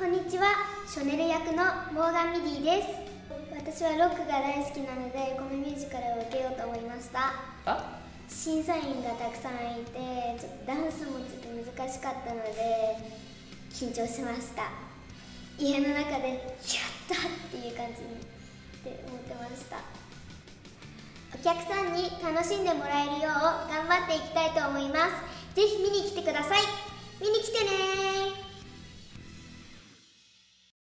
こんにちは、ショネル役のモーガン・ミディです。私はロックが大好きなので、このミュージカルを受けようと思いました。審査員がたくさんいて、ちょっとダンスもちょっと難しかったので緊張しました。家の中でやったっていう感じって思ってました。お客さんに楽しんでもらえるよう頑張っていきたいと思います。ぜひ見に来てください。見に来てねー。